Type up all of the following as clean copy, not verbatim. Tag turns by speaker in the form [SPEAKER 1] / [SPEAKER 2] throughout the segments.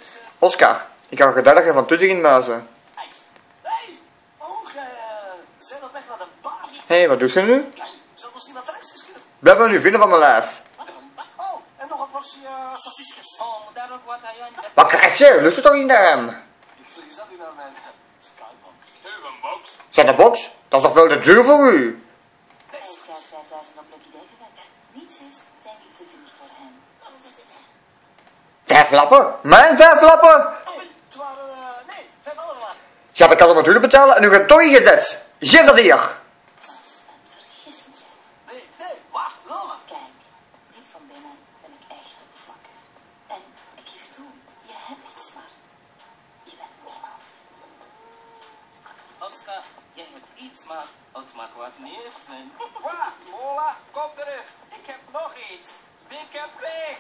[SPEAKER 1] Oscar, ik ga gedacht dat je van tussen in muizen.
[SPEAKER 2] Hey! Oh, zijn op weg naar de bar.
[SPEAKER 1] Hé, wat doe je nu?
[SPEAKER 2] Zou ons niet wat drankjes kunnen?
[SPEAKER 1] Blijf me nu vinden van mijn lijf.
[SPEAKER 2] Oh, en nog een portie sausjesjes.
[SPEAKER 3] Oh, daar ook wat aan je.
[SPEAKER 1] Wat krijg je? Lust het toch niet naar hem?
[SPEAKER 2] Ik verlies dat nu naar mijn skybox.
[SPEAKER 3] Een box.
[SPEAKER 1] Zet de box? Dat is toch wel te duur voor u?
[SPEAKER 4] Hij krijgt 5000 op Lucky Day gewend. Niets is, denk ik, te duur voor hem.
[SPEAKER 1] 5 lappen? Mijn 5 lappen?
[SPEAKER 2] Het waren, nee, 5 andere laten.
[SPEAKER 1] Je had de kast op natuurlijk betalen en nu gaat het toch ingezet. Geef dat hier.
[SPEAKER 4] Dat is een vergissing.
[SPEAKER 2] Nee, wacht, Lola.
[SPEAKER 4] Kijk, diep van binnen ben ik echt oppervlakkig. En ik geef toe, je hebt iets, maar je bent niemand.
[SPEAKER 3] Oscar, je hebt iets, maar het mag wat meer zijn.
[SPEAKER 2] Wacht, Lola, kom terug. Ik heb nog iets. Dikke pig.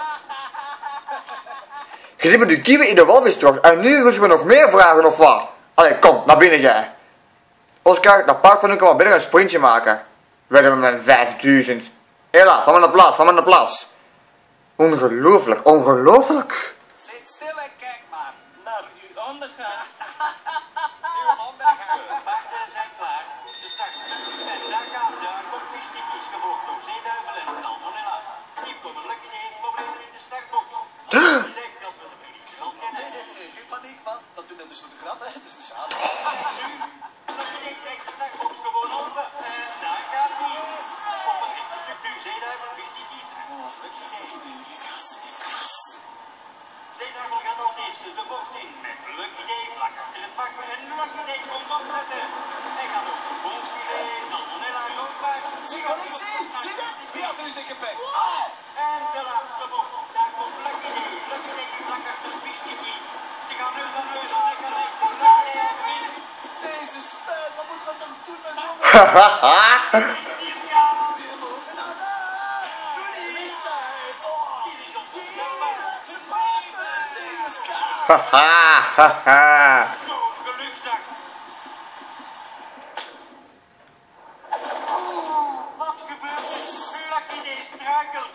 [SPEAKER 1] Je zit met je kiemen in de walvistrocht en nu wil je me nog meer vragen of wat? Allee, kom, naar binnen jij. Oscar, dat paard van u kan wel binnen een sprintje maken. We hebben met 5000. Hela, van mijn plaats, van mijn plaats. Ongelooflijk, ongelooflijk.
[SPEAKER 2] Zit stil en kijk maar.
[SPEAKER 3] Naar uw ondergang.
[SPEAKER 2] Uw ondergang.
[SPEAKER 5] Paarden zijn klaar. De start. En daar gaan ze. Er komt Vistikis gevolgd door Zeeduivel en Salmonella. Die komen Lucky Day problemen in de startbox. Ik denk dat we de politie wel kennen.
[SPEAKER 2] Nee, geen paniek, man. Dat doet hij dus voor de grap, hè. Het is de schade.
[SPEAKER 5] Lucky Day trekt de startbox gewoon open. En daar gaat hij. Op het eerste stuk nu Zeeduivel, Vistikis.
[SPEAKER 2] Oh, stukje idee. Geef gas, geef gas.
[SPEAKER 5] Zeeduivel gaat als eerste de bocht in met Lucky Day vlak achter het pakken. En Lucky Day komt opzetten. Hij gaat ook de bondsfilet, Salmonella, roodpaard.
[SPEAKER 2] Zie je wat ik zie? Zie je dat? Wie had er een dikke pik?
[SPEAKER 5] En de laatste bocht. Daar komt Lucky Day. Lucky Day vlak achter de Vistikis. Ze gaan neus aan neus, nek aan nek. Lucky Day wint.
[SPEAKER 2] Deze spuit, wat moeten we dan doen met zo'n...
[SPEAKER 1] Hahaha. Hahaha.
[SPEAKER 5] Zo'n geluksdag. Wat gebeurt er? Lucky Day struikelt.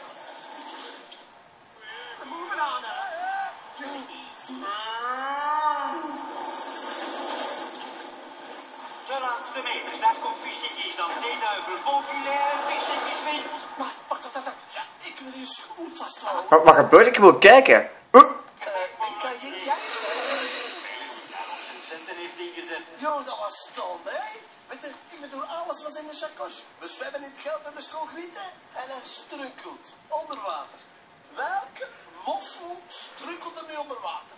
[SPEAKER 5] De laatste meters, daar komt Vistikis dan Zeeduivel, Bonfilet en Vistikis wint.
[SPEAKER 2] Wacht. Ja, ik wil je schoen vasthouden.
[SPEAKER 1] Wat gebeurt? Ik wil kijken.
[SPEAKER 2] Kan je jaks?
[SPEAKER 5] Daarop zijn centen heeft ingezet.
[SPEAKER 2] Yo, dat was stom, hè? Weet je, ik bedoel, alles was in de chakos. We zwemmen in het geld en de schoolgrieten en hij struikelt onder water. Welke mossel struikelt er nu onder water?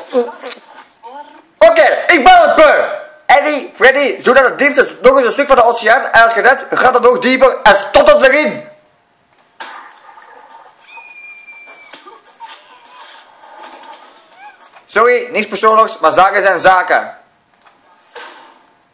[SPEAKER 1] Oké, ik ben het beu. Eddie, Freddy, zodat het diepste nog eens een stuk van de oceaan. En als je dat, gaat het nog dieper en stopt het erin. Sorry, niks persoonlijks, maar zaken zijn zaken.